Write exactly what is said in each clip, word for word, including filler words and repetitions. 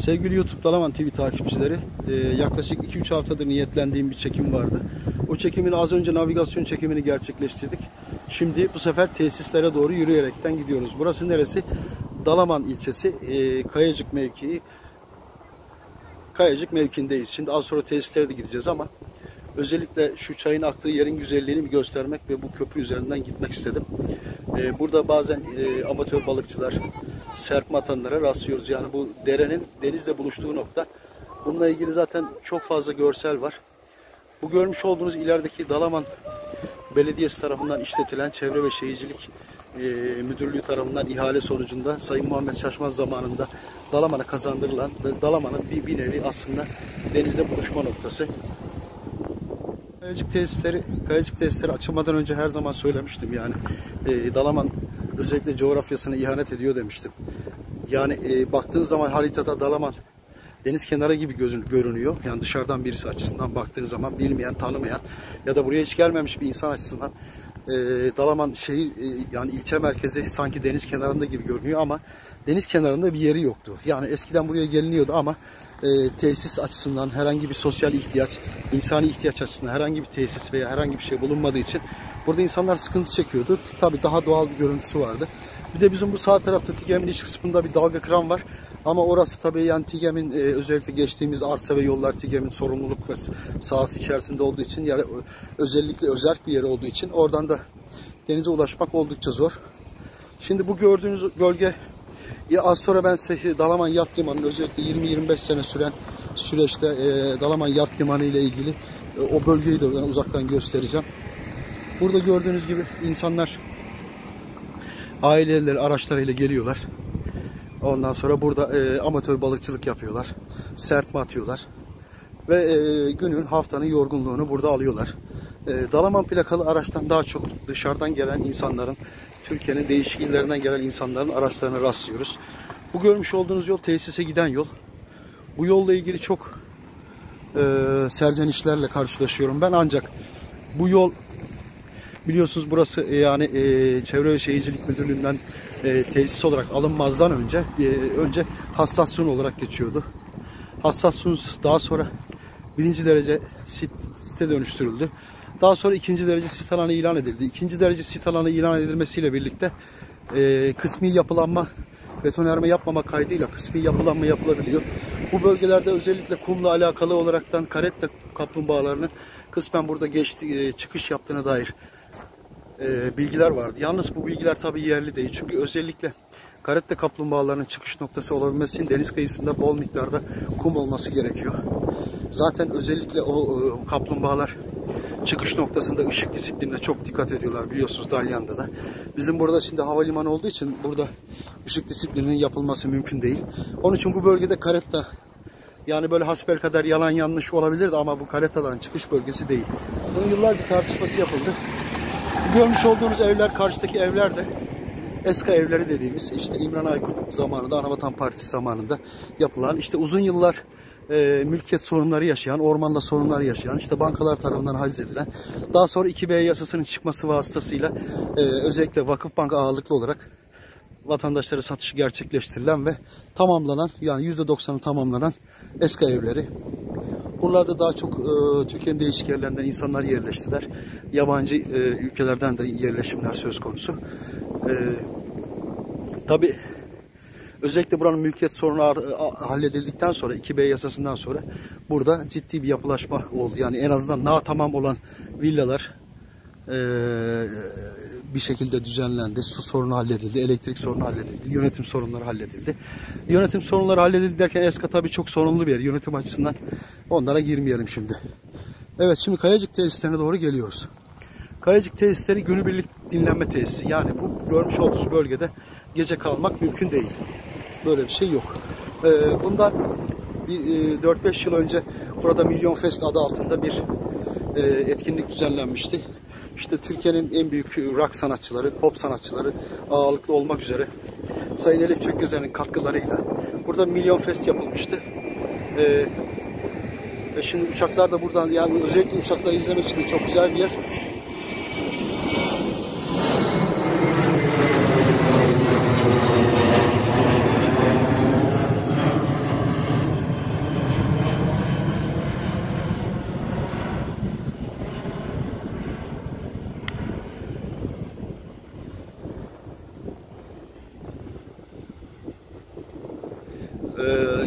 Sevgili YouTube Dalaman T V takipçileri, yaklaşık iki üç haftadır niyetlendiğim bir çekim vardı. O çekimin az önce navigasyon çekimini gerçekleştirdik. Şimdi bu sefer tesislere doğru yürüyerekten gidiyoruz. Burası neresi? Dalaman ilçesi, Kayacık mevkii. Kayacık mevkiindeyiz. Şimdi az sonra tesislere de gideceğiz ama özellikle şu çayın aktığı yerin güzelliğini bir göstermek ve bu köprü üzerinden gitmek istedim. Burada bazen amatör balıkçılar, serpme atanlara rastlıyoruz. Yani bu derenin denizle buluştuğu nokta. Bununla ilgili zaten çok fazla görsel var. Bu görmüş olduğunuz ilerideki Dalaman Belediyesi tarafından işletilen Çevre ve Şehircilik Müdürlüğü tarafından ihale sonucunda Sayın Muhammed Şaşmaz zamanında Dalaman'a kazandırılan ve Dalaman'ın bir, bir nevi aslında denizle buluşma noktası. Kayacık tesisleri, Kayacık tesisleri açılmadan önce her zaman söylemiştim yani e, Dalaman özellikle coğrafyasına ihanet ediyor demiştim. Yani e, baktığın zaman haritada Dalaman deniz kenarı gibi gözün, görünüyor. Yani dışarıdan birisi açısından baktığın zaman bilmeyen, tanımayan ya da buraya hiç gelmemiş bir insan açısından e, Dalaman şehir e, yani ilçe merkezi sanki deniz kenarında gibi görünüyor ama deniz kenarında bir yeri yoktu. Yani eskiden buraya geliniyordu ama e, tesis açısından herhangi bir sosyal ihtiyaç, insani ihtiyaç açısından herhangi bir tesis veya herhangi bir şey bulunmadığı için burada insanlar sıkıntı çekiyordu. Tabii daha doğal bir görüntüsü vardı. Bir de bizim bu sağ tarafta Tigem'in iç kısmında bir dalga kıran var. Ama orası tabii yani Tigem'in e, özellikle geçtiğimiz arsa ve yollar Tigem'in sorumluluk ve sahası içerisinde olduğu için yani özellikle özerk bir yer olduğu için oradan da denize ulaşmak oldukça zor. Şimdi bu gördüğünüz bölge ya az sonra ben size Dalaman Yat Limanı'nın özellikle yirmi yirmi beş sene süren süreçte e, Dalaman Yat Limanı ile ilgili e, o bölgeyi de ben uzaktan göstereceğim. Burada gördüğünüz gibi insanlar aileleri araçlarıyla geliyorlar. Ondan sonra burada e, amatör balıkçılık yapıyorlar. Serpme atıyorlar. Ve e, günün haftanın yorgunluğunu burada alıyorlar. E, Dalaman plakalı araçtan daha çok dışarıdan gelen insanların, Türkiye'nin değişik illerinden gelen insanların araçlarına rastlıyoruz. Bu görmüş olduğunuz yol tesise giden yol. Bu yolla ilgili çok e, serzenişlerle karşılaşıyorum ben ancak bu yol biliyorsunuz burası yani e, Çevre ve Şehircilik Müdürlüğü'nden e, tesis olarak alınmazdan önce e, önce hassas suyun olarak geçiyordu. Hassas suyun daha sonra birinci derece sit, site dönüştürüldü. Daha sonra ikinci derece sit alanı ilan edildi. İkinci derece sit alanı ilan edilmesiyle birlikte e, kısmi yapılanma, betonarme yapmama kaydıyla kısmi yapılanma yapılabiliyor. Bu bölgelerde özellikle kumla alakalı olaraktan karette kaplumbağalarının kısmen burada geçti, e, çıkış yaptığına dair e, bilgiler vardı. Yalnız bu bilgiler tabii yerli değil. Çünkü özellikle karette kaplumbağalarının çıkış noktası olabilmesi için deniz kıyısında bol miktarda kum olması gerekiyor. Zaten özellikle o e, kaplumbağalar çıkış noktasında ışık disiplinine çok dikkat ediyorlar biliyorsunuz Dalyan'da da. Bizim burada şimdi havalimanı olduğu için burada ışık disiplininin yapılması mümkün değil. Onun için bu bölgede karetta yani böyle hasbelkader yalan yanlış olabilirdi ama bu karettaların çıkış bölgesi değil. Bunun yıllarca tartışması yapıldı. Görmüş olduğunuz evler, karşıdaki evler de eski evleri dediğimiz işte İmran Aykut zamanında, Anavatan Partisi zamanında yapılan işte uzun yıllar e, mülkiyet sorunları yaşayan, ormanda sorunlar yaşayan, işte bankalar tarafından haciz edilen, daha sonra iki B yasasının çıkması vasıtasıyla e, özellikle Vakıfbank ağırlıklı olarak vatandaşlara satışı gerçekleştirilen ve tamamlanan yani yüzde doksanı tamamlanan eski evleri. Buralarda daha çok e, Türkiye'nin değişik yerlerinden insanlar yerleştiler. Yabancı e, ülkelerden de yerleşimler söz konusu. E, Tabii özellikle buranın mülkiyet sorunu halledildikten sonra iki B yasasından sonra burada ciddi bir yapılaşma oldu. Yani en azından na tamam olan villalar e, bir şekilde düzenlendi. Su sorunu halledildi, elektrik sorunu halledildi, yönetim sorunları halledildi. Yönetim sorunları halledildi derken Eska tabii çok sorunlu bir yer yönetim açısından. Onlara girmeyelim şimdi. Evet, şimdi Kayacık tesislerine doğru geliyoruz. Kayacık tesisleri günübirlik dinlenme tesisi. Yani bu görmüş olduğunuz bölgede gece kalmak mümkün değil. Böyle bir şey yok. Ee, bundan bir e, dört beş yıl önce burada Milyon Fest adı altında bir e, etkinlik düzenlenmişti. İşte Türkiye'nin en büyük rock sanatçıları, pop sanatçıları ağırlıklı olmak üzere Sayın Elif Çökgözer'in katkılarıyla burada Milyon Fest yapılmıştı. Ee, ve şimdi uçaklar da buradan yani özellikle uçakları izlemek için de çok güzel bir yer.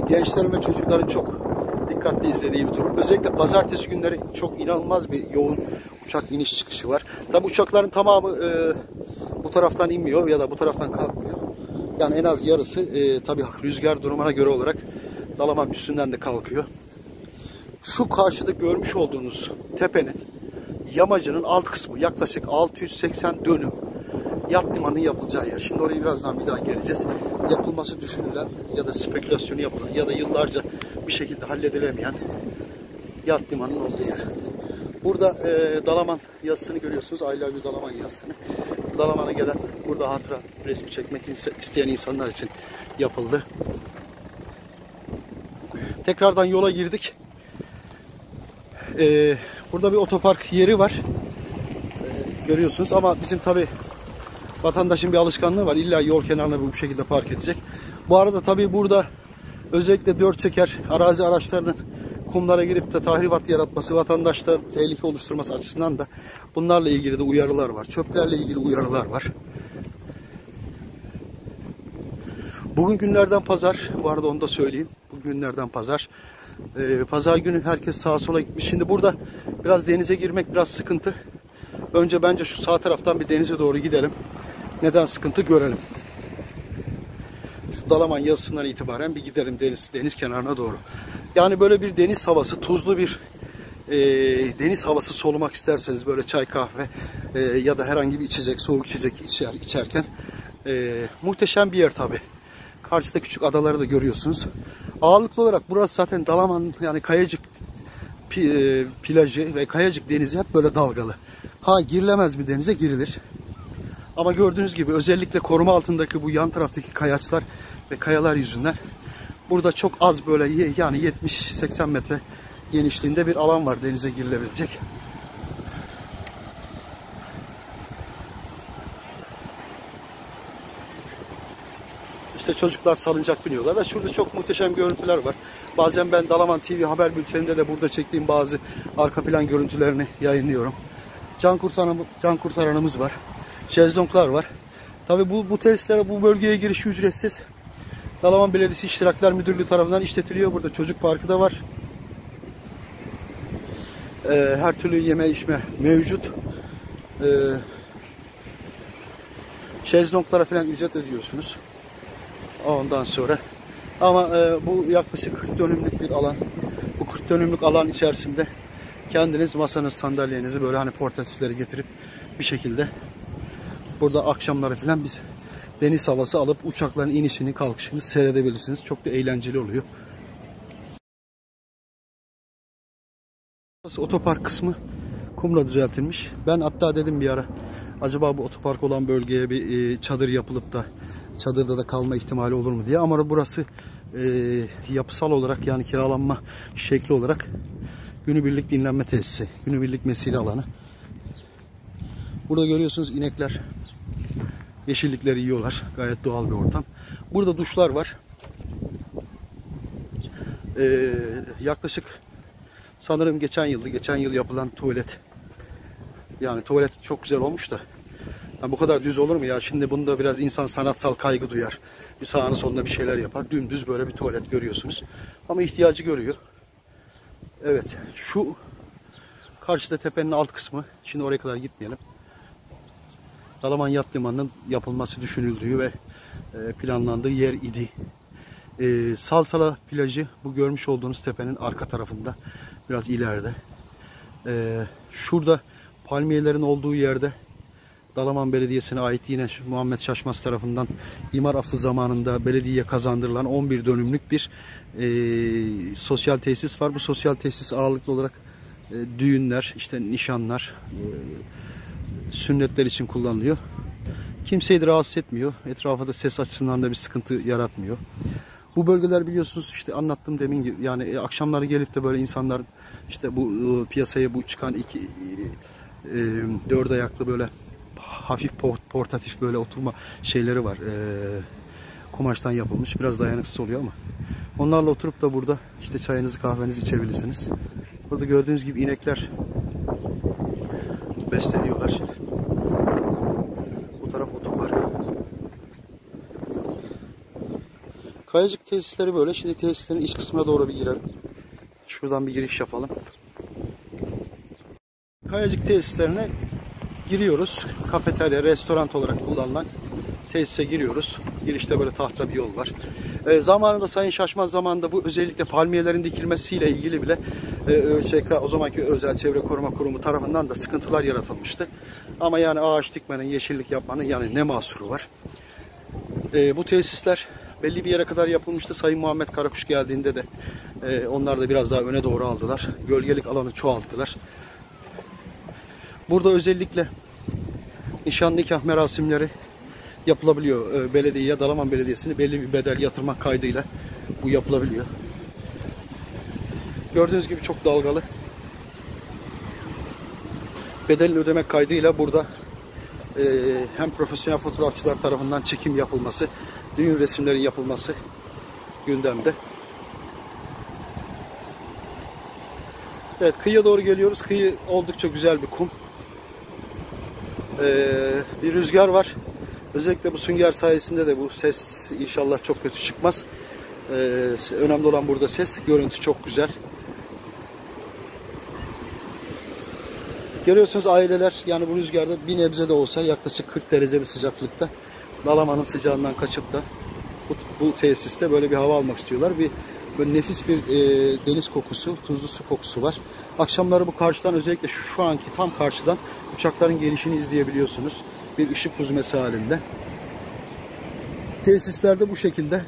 gençlerin ve çocukların çok dikkatli izlediği bir durum. Özellikle pazartesi günleri çok inanılmaz bir yoğun uçak iniş çıkışı var. Tabi uçakların tamamı e, bu taraftan inmiyor ya da bu taraftan kalkmıyor. Yani en az yarısı e, tabi rüzgar durumuna göre olarak Dalaman üstünden de kalkıyor. Şu karşıda görmüş olduğunuz tepenin yamacının alt kısmı yaklaşık altı yüz seksen dönüm yat limanının yapılacağı yer. Şimdi orayı birazdan bir daha geleceğiz. Yapılması düşünülen ya da spekülasyonu yapılan ya da yıllarca bir şekilde halledilemeyen yat limanının olduğu yer. Burada e, Dalaman yazısını görüyorsunuz. I love you Dalaman yazısını. Dalaman'a gelen, burada hatıra resmi çekmek isteyen insanlar için yapıldı. Tekrardan yola girdik. E, burada bir otopark yeri var. E, görüyorsunuz ama bizim tabi vatandaşın bir alışkanlığı var. İlla yol kenarına bu şekilde park edecek. Bu arada tabii burada özellikle dört çeker arazi araçlarının kumlara girip de tahribat yaratması, vatandaşlar tehlike oluşturması açısından da bunlarla ilgili de uyarılar var. Çöplerle ilgili uyarılar var. Bugün günlerden pazar. Bu arada onu da söyleyeyim. Bugün günlerden pazar. Ee, pazar günü herkes sağa sola gitmiş. Şimdi burada biraz denize girmek biraz sıkıntı. Önce bence şu sağ taraftan bir denize doğru gidelim. Neden sıkıntı görelim. Şu Dalaman yazısından itibaren bir gidelim deniz, deniz kenarına doğru. Yani böyle bir deniz havası, tuzlu bir e, deniz havası solumak isterseniz böyle çay kahve e, ya da herhangi bir içecek, soğuk içecek içer, içerken e, muhteşem bir yer tabi. Karşıda küçük adaları da görüyorsunuz. Ağırlıklı olarak burası zaten Dalaman yani Kayacık plajı ve Kayacık denizi hep böyle dalgalı. Ha girilemez bir denize girilir. Ama gördüğünüz gibi özellikle koruma altındaki bu yan taraftaki kayaçlar ve kayalar yüzünden burada çok az böyle yani yetmiş seksen metre genişliğinde bir alan var denize girilebilecek. İşte çocuklar salıncak biniyorlar ve şurada çok muhteşem görüntüler var. Bazen ben Dalaman T V haber bülteninde de burada çektiğim bazı arka plan görüntülerini yayınlıyorum. Can kurtaran, can kurtaranımız var. Şezlonglar var. Tabi bu, bu tesislere, bu bölgeye giriş ücretsiz. Dalaman Belediyesi İştirakler Müdürlüğü tarafından işletiliyor. Burada çocuk parkı da var. Ee, her türlü yeme içme mevcut. Ee, şezlonglara falan ücret ödüyorsunuz. Ondan sonra. Ama e, bu yaklaşık kırk dönümlük bir alan. Bu kırk dönümlük alan içerisinde kendiniz masanız, sandalyenizi böyle hani portatifleri getirip bir şekilde burada akşamları falan biz deniz havası alıp uçakların inişini kalkışını seyredebilirsiniz. Çok da eğlenceli oluyor. Otopark kısmı kumla düzeltilmiş. Ben hatta dedim bir ara acaba bu otopark olan bölgeye bir e, çadır yapılıp da çadırda da kalma ihtimali olur mu diye. Ama burası e, yapısal olarak yani kiralanma şekli olarak günübirlik dinlenme tesisi, günübirlik mesire alanı. Burada görüyorsunuz inekler yeşillikleri yiyorlar. Gayet doğal bir ortam. Burada duşlar var. Ee, yaklaşık sanırım geçen yıldı. Geçen yıl yapılan tuvalet. Yani tuvalet çok güzel olmuş da. Ya bu kadar düz olur mu ya? Şimdi bunda biraz insan sanatsal kaygı duyar. Bir sağına soluna bir şeyler yapar. Dümdüz böyle bir tuvalet görüyorsunuz. Ama ihtiyacı görüyor. Evet. Şu karşıda tepenin alt kısmı. Şimdi oraya kadar gitmeyelim. Dalaman Yat Limanı'nın yapılması düşünüldüğü ve planlandığı yer idi. Ee, Salsala plajı bu görmüş olduğunuz tepenin arka tarafında. Biraz ileride. Ee, şurada palmiyelerin olduğu yerde Dalaman Belediyesi'ne ait yine Muhammed Şaşmaz tarafından imar affı zamanında belediyeye kazandırılan on bir dönümlük bir e, sosyal tesis var. Bu sosyal tesis ağırlıklı olarak e, düğünler, işte nişanlar, e, sünnetler için kullanılıyor. Kimseyi de rahatsız etmiyor. Etrafa da ses açısından da bir sıkıntı yaratmıyor. Bu bölgeler biliyorsunuz işte anlattım demin gibi yani e, akşamları gelip de böyle insanlar işte bu e, piyasaya bu çıkan iki e, dört ayaklı böyle hafif portatif böyle oturma şeyleri var. E, kumaştan yapılmış. Biraz dayanıksız oluyor ama. Onlarla oturup da burada işte çayınızı kahvenizi içebilirsiniz. Burada gördüğünüz gibi inekler besleniyorlar. Bu taraf otopark. Kayacık tesisleri böyle. Şimdi tesislerin iç kısmına doğru bir girelim. Şuradan bir giriş yapalım. Kayacık tesislerine giriyoruz. Kafeterya, restoran olarak kullanılan tesise giriyoruz. Girişte böyle tahta bir yol var. E, zamanında Sayın Şaşmaz zamanında bu özellikle palmiyelerin dikilmesiyle ilgili bile e, ÖÇK, o zamanki Özel Çevre Koruma Kurumu tarafından da sıkıntılar yaratılmıştı. Ama yani ağaç dikmenin, yeşillik yapmanın yani ne mahsuru var? E, bu tesisler belli bir yere kadar yapılmıştı. Sayın Muhammed Karakuş geldiğinde de e, onlar da biraz daha öne doğru aldılar. Gölgelik alanı çoğalttılar. Burada özellikle nişan nikah merasimleri yapılabiliyor. E, belediyeye, Dalaman Belediyesi'ne belli bir bedel yatırmak kaydıyla bu yapılabiliyor. Gördüğünüz gibi çok dalgalı. Bedelini ödemek kaydıyla burada e, hem profesyonel fotoğrafçılar tarafından çekim yapılması, düğün resimlerin yapılması gündemde. Evet, kıyıya doğru geliyoruz. Kıyı oldukça güzel bir kum. Ee, bir rüzgar var. Özellikle bu sünger sayesinde de bu ses inşallah çok kötü çıkmaz. Ee, önemli olan burada ses. Görüntü çok güzel. Görüyorsunuz aileler yani bu rüzgarda bir nebze de olsa yaklaşık kırk derece bir sıcaklıkta Dalaman'ın sıcağından kaçıp da bu, bu tesiste böyle bir hava almak istiyorlar. Bir böyle nefis bir e, deniz kokusu, tuzlu su kokusu var. Akşamları bu karşıdan özellikle şu, şu anki tam karşıdan uçakların gelişini izleyebiliyorsunuz. Bir ışık huzmesi halinde. Tesislerde bu şekilde.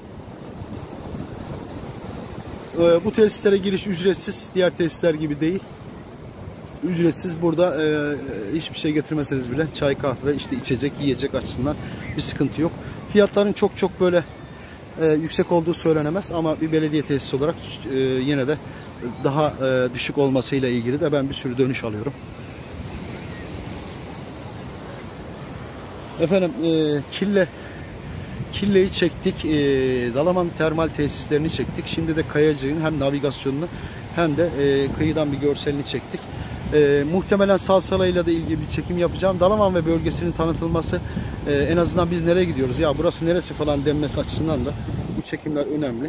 E, bu tesislere giriş ücretsiz. Diğer tesisler gibi değil. Ücretsiz. Burada e, hiçbir şey getirmeseniz bile çay, kahve, işte içecek, yiyecek açısından bir sıkıntı yok. Fiyatların çok çok böyle e, yüksek olduğu söylenemez ama bir belediye tesisi olarak e, yine de daha e, düşük olmasıyla ilgili de ben bir sürü dönüş alıyorum. Efendim e, Kille Kille'yi çektik. E, Dalaman termal tesislerini çektik. Şimdi de Kayacık'ın hem navigasyonunu hem de e, kıyıdan bir görselini çektik. E, muhtemelen Salsala ile de ilgili bir çekim yapacağım. Dalaman ve bölgesinin tanıtılması, e, en azından biz nereye gidiyoruz, ya burası neresi falan denmesi açısından da bu çekimler önemli.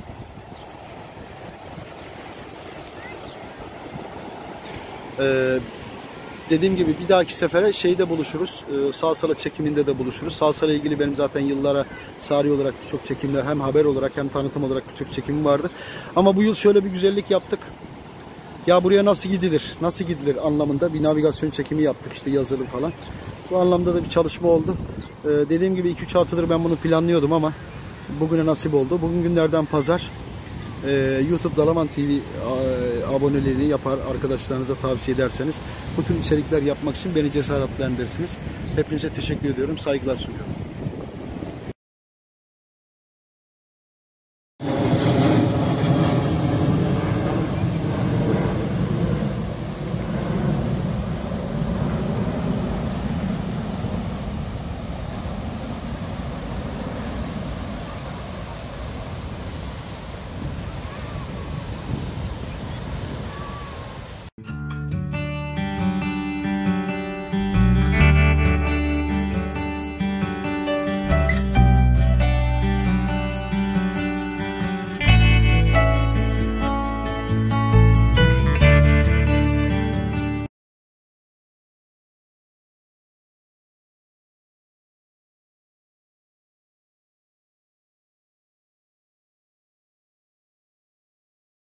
E, dediğim gibi bir dahaki sefere şeyde buluşuruz. E, Salsala çekiminde de buluşuruz. Salsala ile ilgili benim zaten yıllara sari olarak birçok çekimler, hem haber olarak hem tanıtım olarak birçok çekimim vardı. Ama bu yıl şöyle bir güzellik yaptık. Ya buraya nasıl gidilir, nasıl gidilir anlamında bir navigasyon çekimi yaptık, işte yazılı falan. Bu anlamda da bir çalışma oldu. Ee, dediğim gibi iki üç haftadır ben bunu planlıyordum ama bugüne nasip oldu. Bugün günlerden pazar. Ee, YouTube Dalaman T V e, aboneliğini yapar, arkadaşlarınıza tavsiye ederseniz bu tür içerikler yapmak için beni cesaretlendirirsiniz. Hepinize teşekkür ediyorum, saygılar sunuyorum.